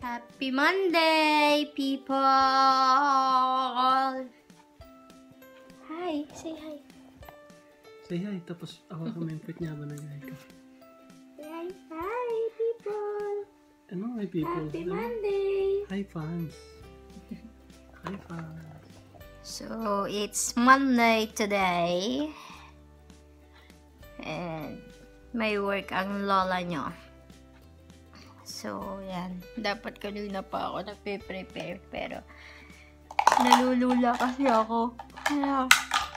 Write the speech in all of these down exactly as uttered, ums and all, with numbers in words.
Happy Monday, people! Hi, say hi. Say hi, tapos ako kumempit niya ba nag-hi ka? Hi, hi, people! Ano hi people? Happy Ano? Monday! Hi fans! Hi fans! So, it's Monday today. And may work ang lola nyo. So, yan. Dapat kanina pa ako nagpe-prepare. Pero, nalulula kasi ako. Kaya,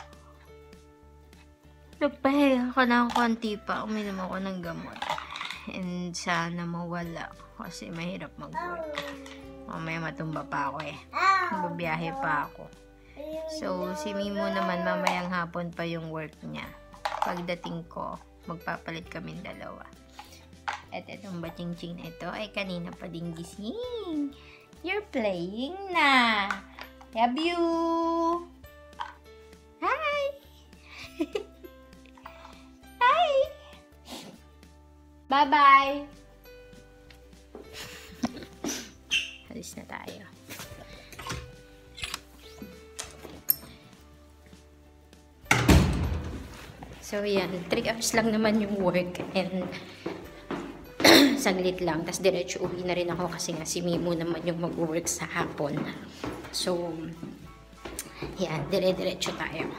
nagpahinga ako ng konti pa. Uminom ako ng gamot. And sana mawala. Kasi mahirap mag-work. Mamaya matumba pa ako eh. Babiyahe pa ako. So, si Mimo naman, mamayang hapon pa yung work niya. Pagdating ko, magpapalit kami dalawa. At itong bating-ching na ito ay kanina pa ding gising. You're playing na. Love you. Hi. Hi. Bye-bye. Alis na tayo. So, yan. three hours lang naman yung work. And saglit lang. Tapos, diretso uwi na rin ako kasi nga si Mimo naman yung mag-work sa hapon. So, yan. Dire-diretso tayo.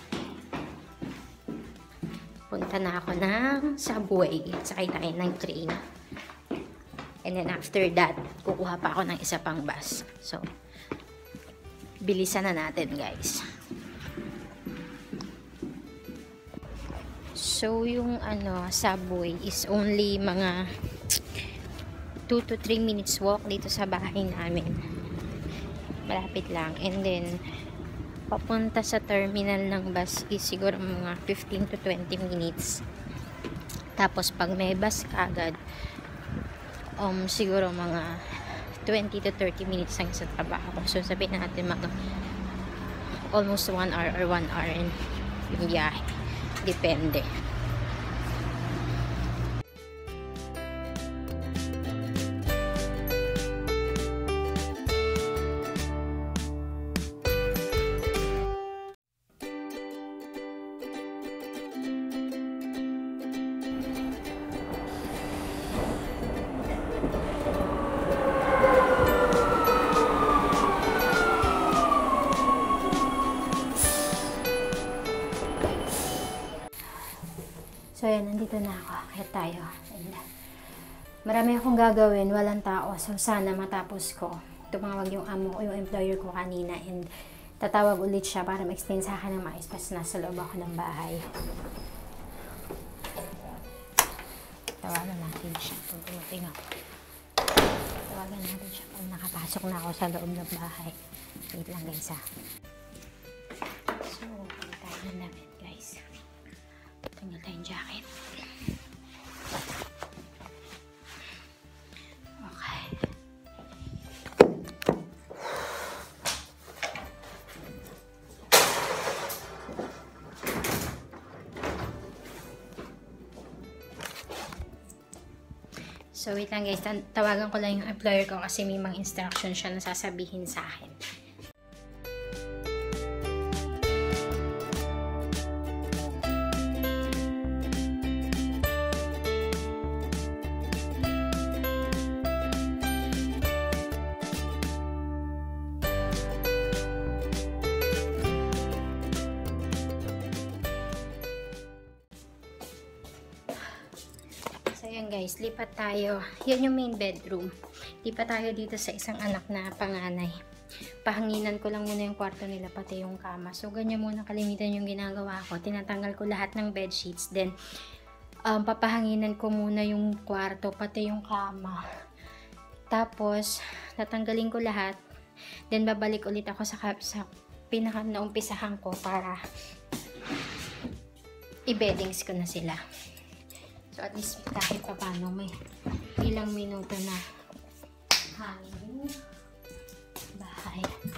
Punta na ako ng subway. Sakay tayo ng train. And then, after that, kukuha pa ako ng isa pang bus. So, bilisan na natin, guys. So, yung ano, subway is only mga two to three minutes walk dito sa bahay namin. Malapit lang. And then, papunta sa terminal ng bus is siguro mga fifteen to twenty minutes. Tapos, pag may bus kagad, um, siguro mga twenty to thirty minutes lang sa trabaho. So, sabihin natin mga almost one hour or one hour and yung biyahe. Depende. So, yan, nandito na ako. Kaya tayo. And, marami akong gagawin. Walang tao. So, sana matapos ko. Tumawag yung amo o yung employer ko kanina. And, tatawag ulit siya para ma-extend sa akin ng maayos. Pas nasa loob ako ng bahay. Tawagan natin siya kung dumating ako. Tawagan natin siya kung nakapasok na ako sa loob ng bahay. Wait lang, guys, ha. So, pagkain namin, guys. Tingnan tayong jacket. Okay. So, wait lang guys. Tawagan ko lang yung employer ko kasi may mga instruction siya na sasabihin sa akin. Ayan guys, lipat tayo. Yan yung main bedroom. Lipat tayo dito sa isang anak na panganay. Pahanginan ko lang muna yung kwarto nila, pati yung kama. So, ganyan muna kalimitan yung ginagawa ko. Tinatanggal ko lahat ng bed sheets. Then, um, papahanginan ko muna yung kwarto, pati yung kama. Tapos, tatanggalin ko lahat. Then, babalik ulit ako sa, sa pinaka naumpisahan ko para i-beddings ko na sila. So, at least kahit pa paano may ilang minuto na hangin bahay.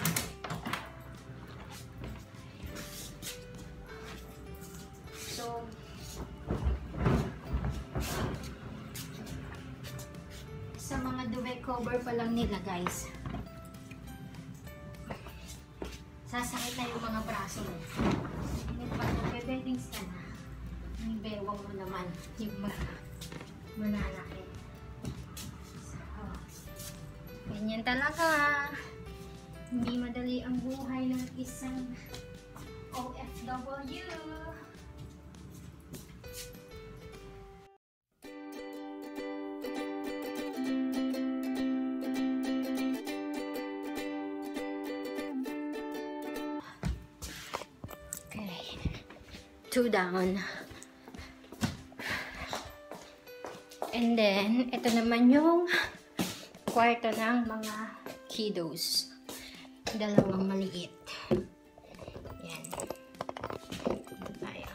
So, sa mga duwe ko, kaka-cover pa lang nila, guys. Sasakit na yung mga braso mo. Hindi pa ito, bebedings ka na. Yung bewang mo naman, yung mananaki. So, ganyan talaga. Hindi madali ang buhay ng isang O F W. Two down. And then, ito naman yung kwarto ng mga kiddos. Dalawang maliit. Yan. Ito tayo.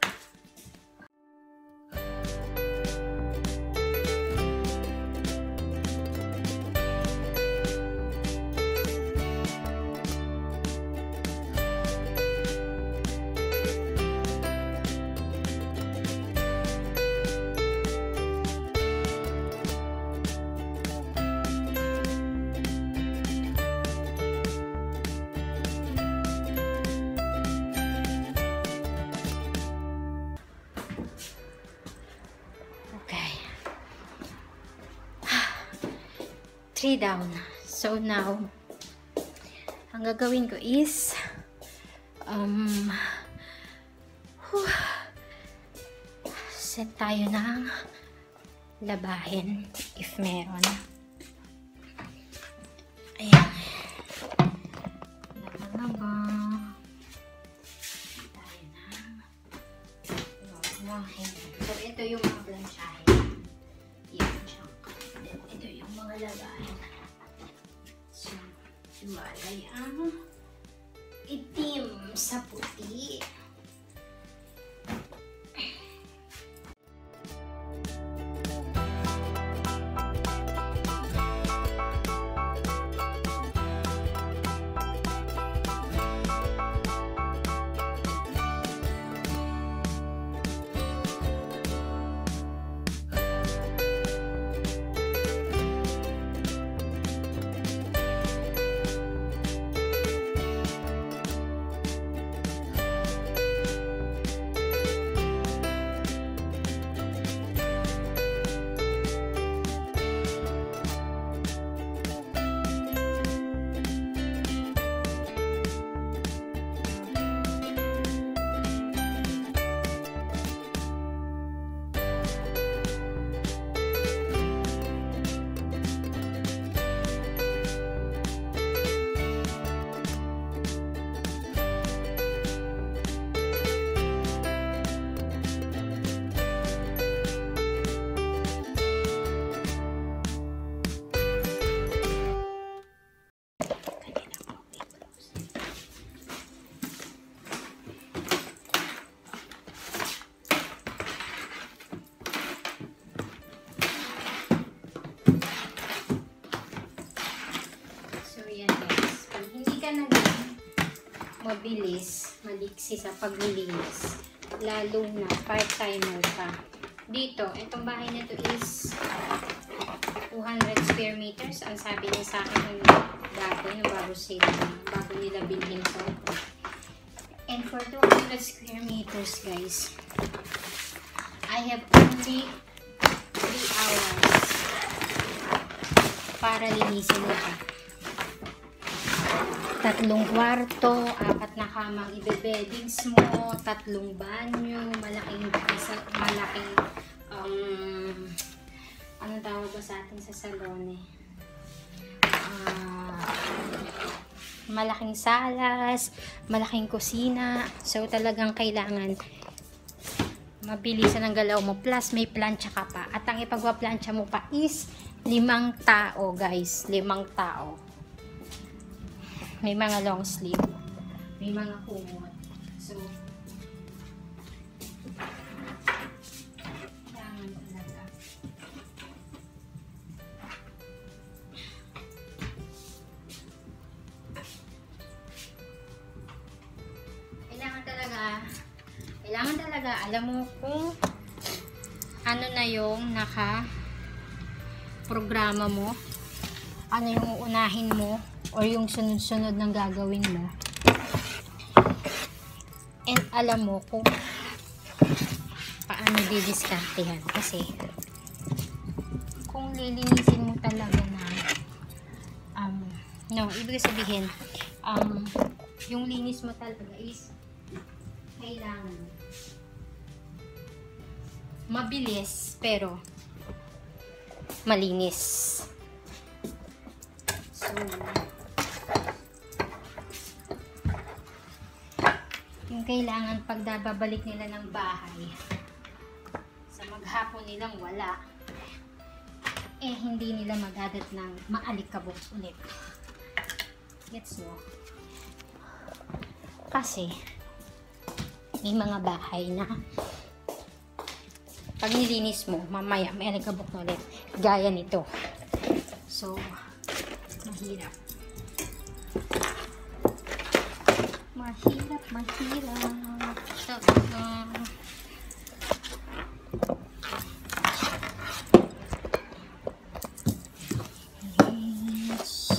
Three down. So now, ang gagawin ko is um whew, set tayo ng labahin if meron. Ayan. Laba-laba. Tayo ng labahin. So ito yung mga plansyahin. Ito yung mga labahin. So, iwalay ang itim sa puti. Mabilis, maliksi sa paglilinis, lalo na part-timer ka. Dito, itong bahay na to is two hundred square meters. Ang sabi niya sa akin nung dati, nung bago sila, bago nila building to. And for two hundred square meters, guys, I have only three hours para linisin ito. Tatlong kwarto, apat na kamang ibe-beddings mo, tatlong banyo, malaking isa, malaking um, anong tawag ba sa atin sa salon eh? Uh, malaking salas, malaking kusina. So talagang kailangan mabilisan ang galaw mo. Plus may plancha ka pa. At ang ipagwa-plancha mo pa is limang tao, guys. Limang tao. May mga long sleeve. May mga kumot. So, kailangan talaga. Kailangan talaga, kailangan talaga, alam mo kung ano na yung naka programa mo ano yung uunahin mo or yung sunod-sunod ng gagawin mo. And alam mo kung paano didiskartehan. Kasi kung lilinisin mo talaga na um, no, ibig sabihin um, yung linis mo talaga is kailangan mabilis pero malinis. So yung kailangan pag babalik nila ng bahay sa maghapon nilang wala, eh hindi nila magadat ng maalikabok ulit. Gets mo? Kasi may mga bahay na pag nilinis mo, mamaya may alikabok na ulit. Gaya nito. So, mahirap. Mahirap, mahirap. Talaga. Yes.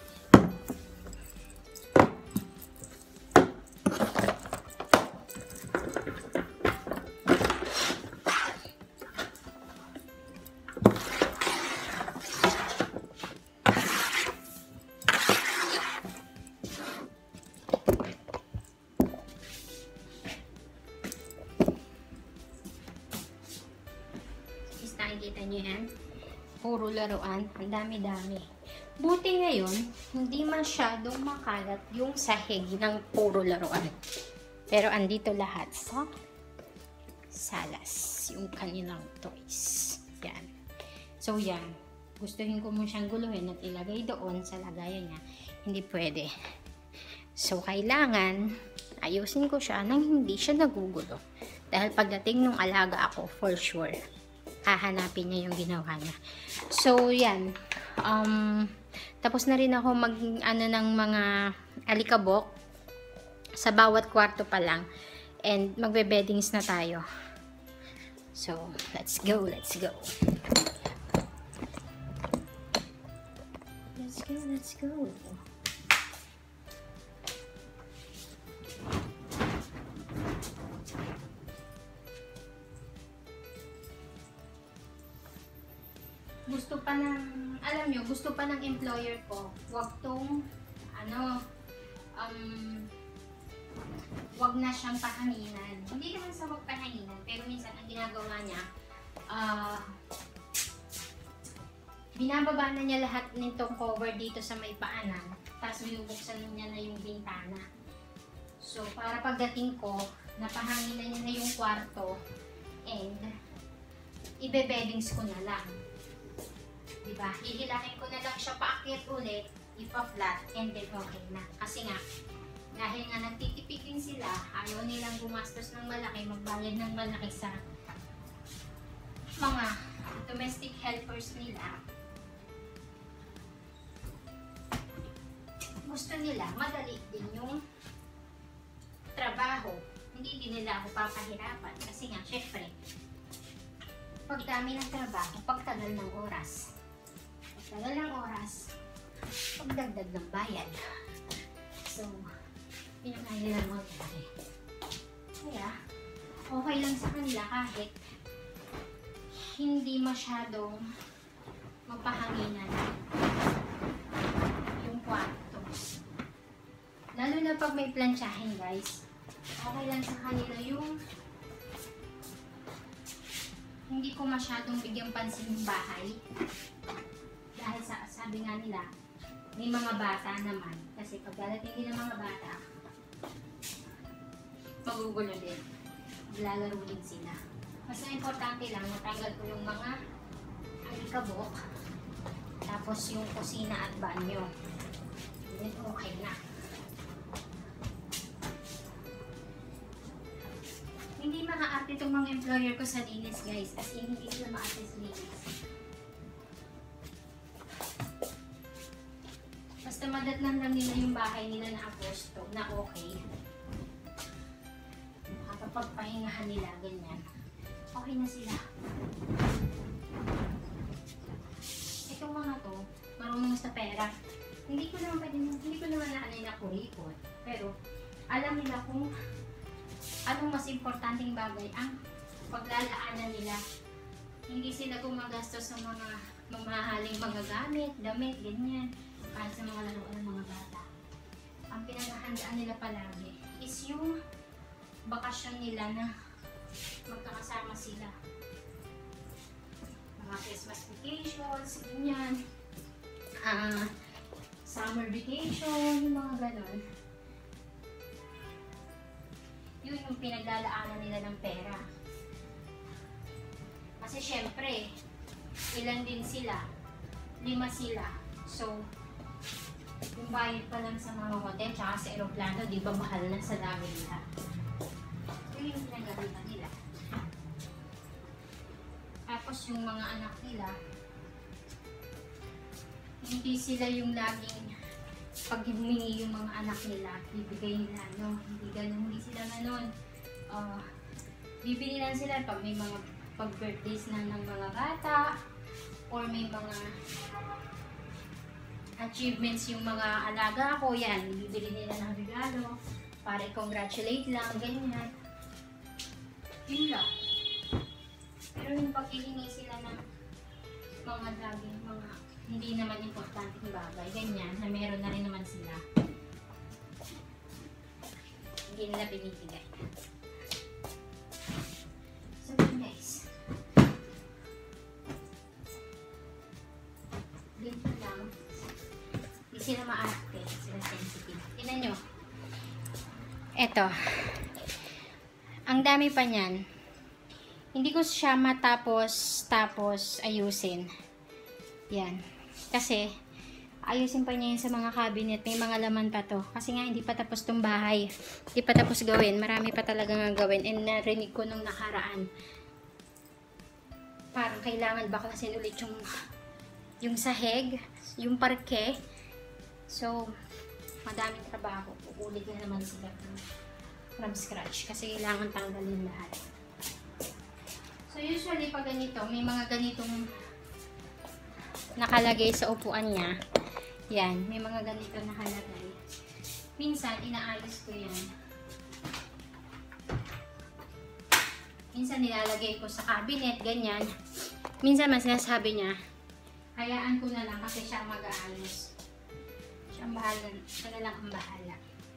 Nakikita nyo yan? Puro laruan. Ang dami-dami. Buti ngayon, hindi masyadong makalat yung sahig ng puro laruan. Pero andito lahat sa salas. Yung kanilang toys. Yan. So yan. Gustuhin ko mo siyang guluhin at ilagay doon sa lagayan niya. Hindi pwede. So kailangan ayusin ko siya nang hindi siya nagugulo. Dahil pagdating nung alaga ako, for sure, hahanapin niya yung ginawa niya. So, yan. Um, tapos na rin ako mag, ano, ng mga alikabok sa bawat kwarto pa lang. And, magbe-beddings na tayo. So, let's go, let's go. Let's go, let's go. Gusto pa ng, alam nyo, gusto pa ng employer ko, wag tong, ano, um, wag na siyang pahanginan. Hindi naman sa wag pahanginan, pero minsan ang ginagawa niya, ah, uh, binababa na niya lahat nitong cover dito sa may paanan, tapos binubuksan niya na yung bintana. So, para pagdating ko, napahanginan niya na yung kwarto, and, ibe-beddings ko na lang. Diba? Hihilahin ko na lang siya paakyat ulit, ipa-flat, and then okay na. Kasi nga, dahil nga nagtitipid din sila, ayaw nilang gumastos ng malaki, magbayad ng malaki sa mga domestic helpers nila. Gusto nila, madali din yung trabaho. Hindi din nila ako papahirapan. Kasi nga, syempre, pagdami ng trabaho, pagtagal ng oras. Pagtagal ng oras, pagdagdag ng bayad. So, yun yung kaya nilang mangyari. Kaya, okay lang sa kanila kahit hindi masyadong magpahanginan yung kwartos. Lalo na pag may plansyahin, guys, okay lang sa kanila yung hindi ko masyadong bigyang pansin yung bahay. Dahil sa, sabi nga nila, may mga bata naman. Kasi pag darating din ng mga bata, magugulo din. Lalaro din sila. Mas importante lang, matanggal ko yung mga alikabok. Tapos yung kusina at banyo. Then okay na. Hindi maka-arte itong mga employer ko sa linis, guys. As in, hindi sila ma-arte sa linis. Basta madatnan lang nila yung bahay nila na aposto, na okay. Kapag pahingahan nila, ganyan. Okay na sila. Itong mga to, marunong sa pera. Hindi ko naman pwede, hindi ko naman na ano na kuripot. Pero alam nila kung anong mas importanteng bagay ang paglalaanan nila. Hindi sila gumagastos sa mga mamahaling mga gamit, damit, ganyan. Kahit sa mga laruan ng mga bata. Ang pinaghahandaan nila palagi is yung bakasyon nila na magkakasama sila. Mga Christmas vacations, ganyan. Uh, summer vacation, yung mga ganon. Yun yung pinaglalaanan nila ng pera. Kasi syempre, ilan din sila? Lima sila. So, yung bayad pa lang sa mga hotel tsaka sa aeroplano, di ba mahal na sa dami nila? Yun yung pinagalitan nila. Tapos yung mga anak nila, hindi sila yung laging pag humingi yung mga anak nila, bibigay nila, no? Hindi ganun, hindi sila ganun. Uh, bibili lang sila pag may mga pag-birthdays na ng mga bata, or may mga achievements yung mga alaga ko, yan, bibili nila ng regalo para i-congratulate lang, ganyan. Yun lang. Pero yung paghihingi sila ng mga laging, mga hindi naman importanteng bagay, ganyan, na meron na rin naman sila. Hindi nila binibigay. So guys, dito lang, hindi sila maarte, sila sensitive. Tingnan nyo. Eto. Ang dami pa niyan. Hindi ko siya matapos tapos ayusin. Yan. Kasi, ayusin pa niya yun sa mga cabinet. May mga laman pa to. Kasi nga, hindi pa tapos tong bahay. Hindi pa tapos gawin. Marami pa talaga nga gawin. And narinig ko nung nakaraan. Parang kailangan baklasin ulit yung yung sahig, yung parke. So, madaming trabaho. Uulit na naman sila from scratch. Kasi kailangan tanggalin lahat. So, usually, pag ganito, may mga ganitong nakalagay sa upuan niya. Yan, may mga ganito nakalagay. Minsan, inaayos ko yan. Minsan, nilalagay ko sa cabinet, ganyan. Minsan, mas sinasabi niya, hayaan ko na lang kasi siya mag-aayos. Siya ang bahala. Siya na lang ang bahala.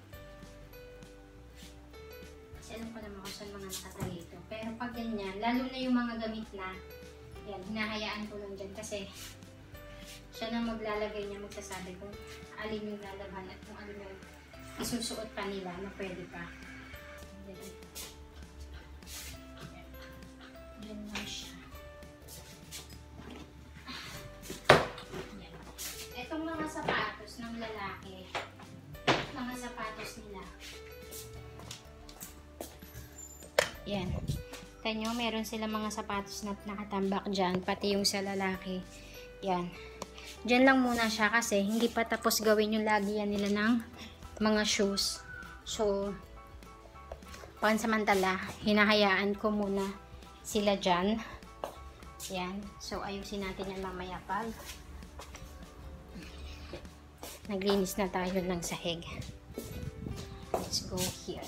Kasi alam ko naman kung saan mga nakatali ito. Pero pag ganyan, lalo na yung mga gamit na, yan, hinahayaan ko lang dyan kasi siya na maglalagay niya, magsasabi kung alin yung lalaban at kung alin yung isusuot pa nila na pwede pa. Yan lang siya. Yan. Itong mga sapatos ng lalaki, mga sapatos nila. Yan. Tanyo, meron sila mga sapatos na nakatambak dyan, pati yung sa lalaki. Yan. Diyan lang muna siya kasi hindi pa tapos gawin yung lagyan nila ng mga shoes. So, pansamantala, hinahayaan ko muna sila dyan. Yan. So, ayusin natin yan mamaya pag naglinis na tayo ng sahig. Let's go here.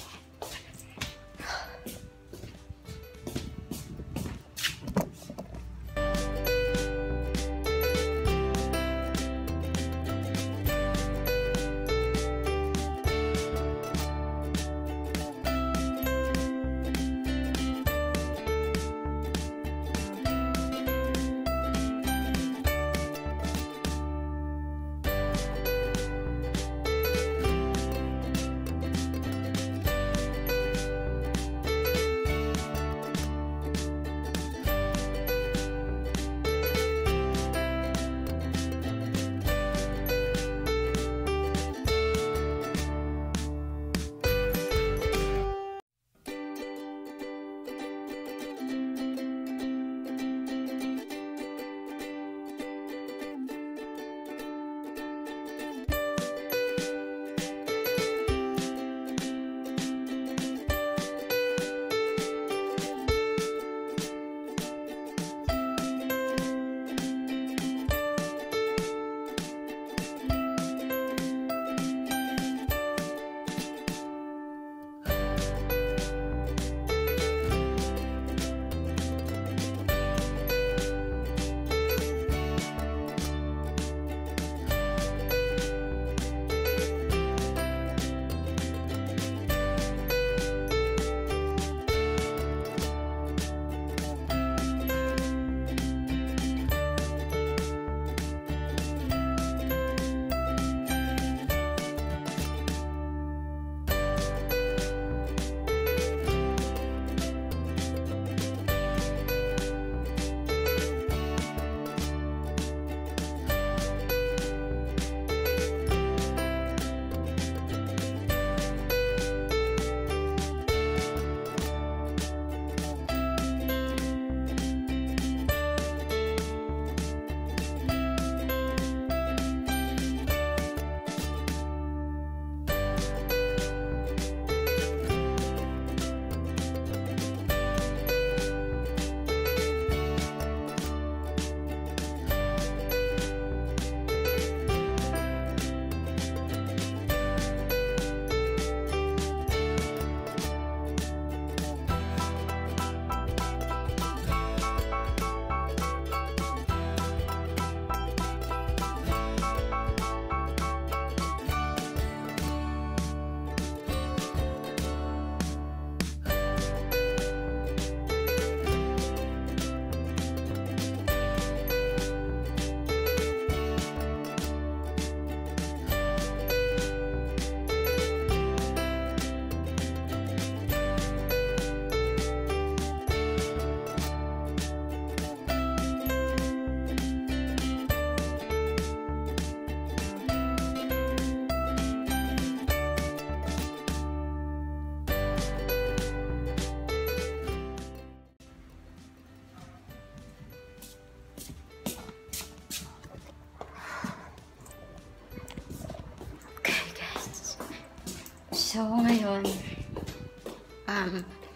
So, ngayon, um,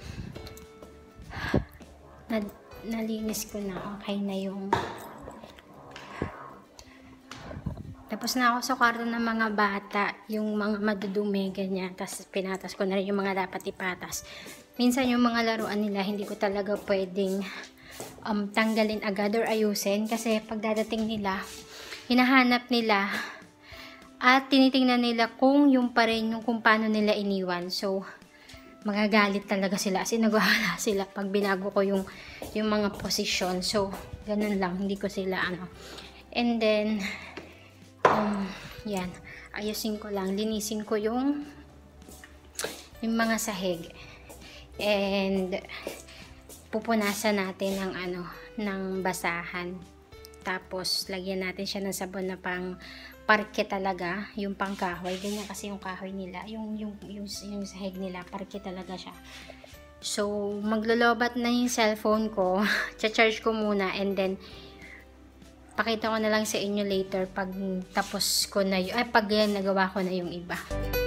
na, nalinis ko na. Okay na yung tapos na ako sa kwarto ng mga bata, yung mga madudumi, ganyan. Tapos pinatas ko na rin yung mga dapat ipatas. Minsan yung mga laruan nila, hindi ko talaga pwedeng um, tanggalin agad or ayusin. Kasi pagdadating nila, hinahanap nila at tinitingnan nila kung yung pa rin, yung kung paano nila iniwan. So, magagalit talaga sila. Kasi nagwahala sila pag binago ko yung, yung mga posisyon. So, ganun lang. Hindi ko sila ano. And then, Um, yan, ayusin ko lang, linisin ko yung yung mga sahig and pupunasan natin ng ano, ng basahan, tapos lagyan natin siya ng sabon na pang parke talaga, yung pang kahoy, ganyan kasi yung kahoy nila, yung, yung, yung, yung sahig nila, parke talaga siya. So, maglolobat na yung cellphone ko, cha-charge ko muna and then pakita ko na lang sa inyo later pag tapos ko na yung, ay pag yan, nagawa ko na yung iba.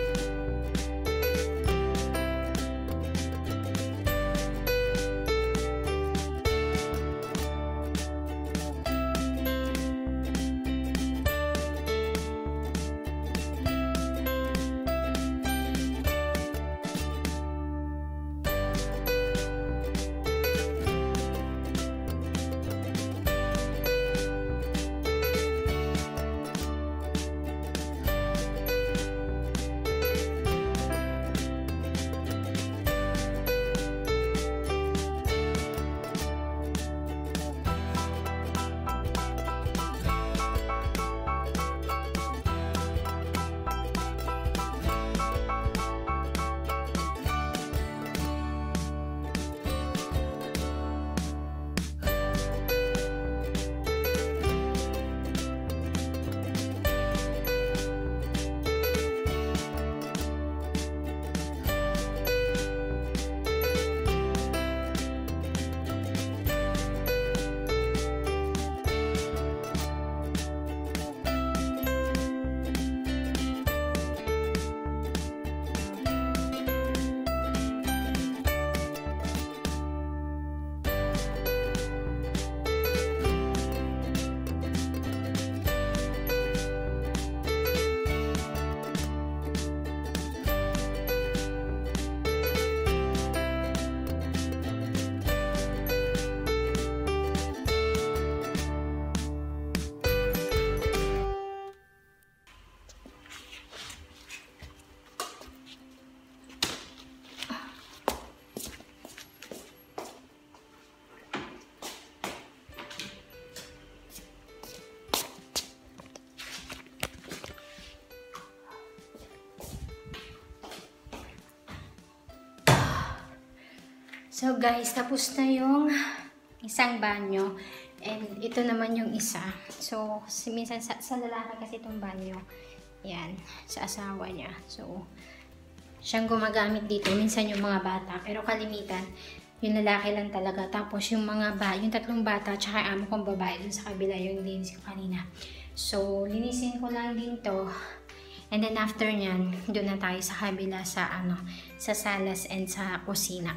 So guys, tapos na yung isang banyo. And ito naman yung isa. So, minsan sa, sa lalaki kasi itong banyo. Yan, sa asawa niya. So, siyang gumagamit dito. Minsan yung mga bata. Pero kalimitan, yung lalaki lang talaga. Tapos yung mga ba, yung tatlong bata, tsaka amo kong babae dun sa kabila yung linis ko kanina. So, linisin ko lang din to. And then after nyan, doon na tayo sa kabila sa ano, sa salas and sa kusina.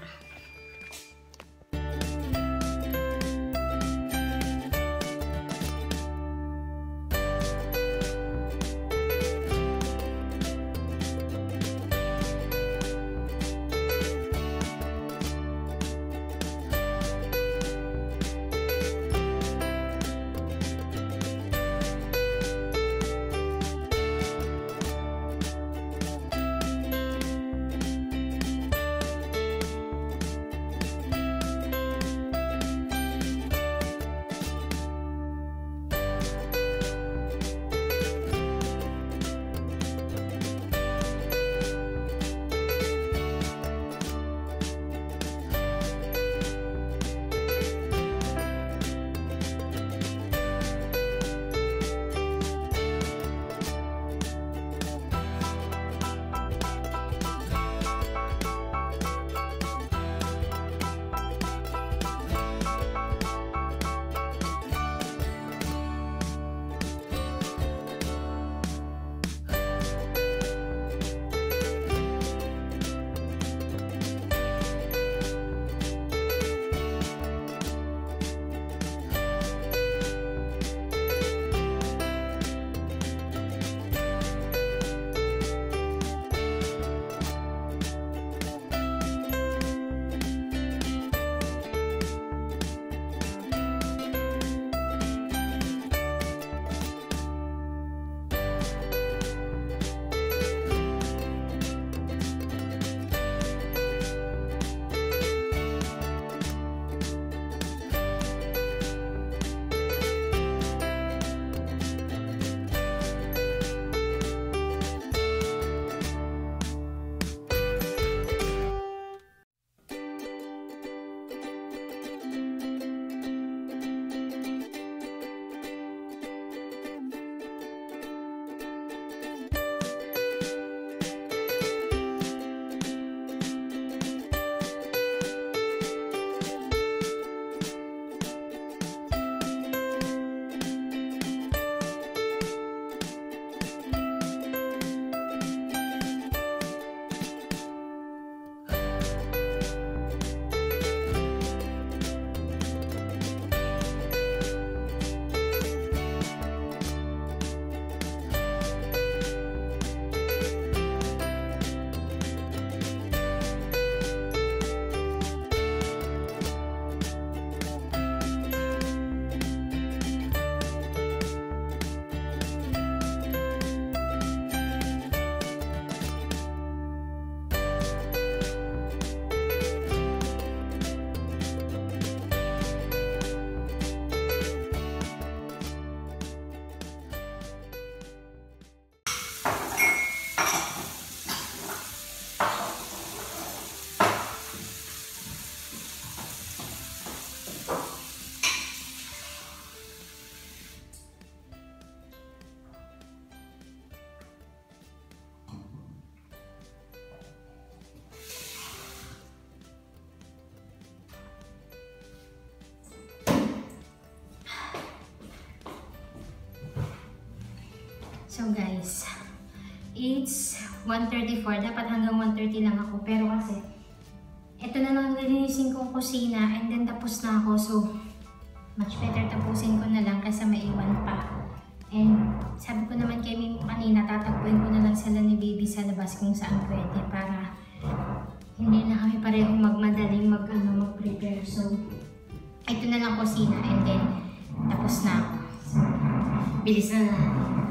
So guys, it's one thirty-four. Dapat hanggang one thirty lang ako. Pero kasi, ito na lang nilinisin kong kusina and then tapos na ako. So, much better tapusin ko na lang kasi maiwan pa. And sabi ko naman kay Mimo kanina, tatakbuhin ko na lang sila ni Baby sa labas kung saan pwede para hindi na kami parehong magmadaling mag, ano, mag-prepare. So, ito na lang kusina and then tapos na ako. So, bilis na na.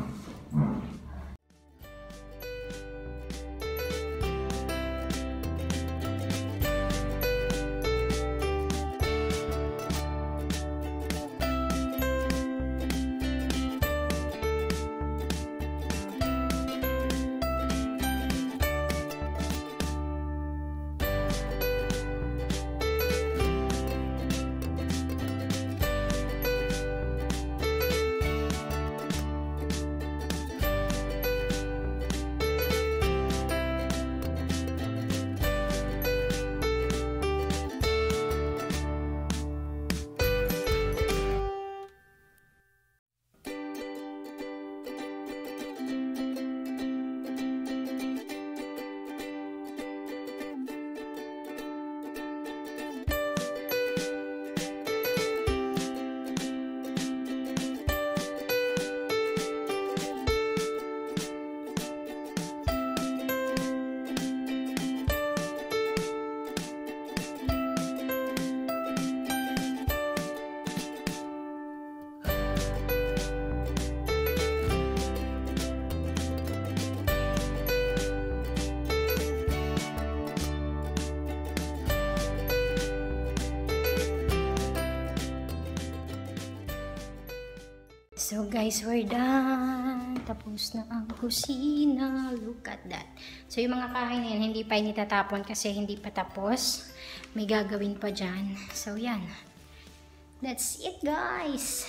So guys, we're done. Tapos na ang kusina. Look at that. So yung mga kain na yan, hindi pa initatapon kasi hindi pa tapos. May gagawin pa dyan. So yan. That's it guys.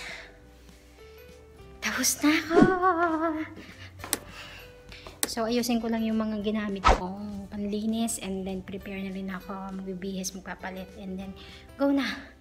Tapos na ako. So ayusin ko lang yung mga ginamit kong panlinis and then prepare na rin ako. Magbibihis, magpapalit and then go na.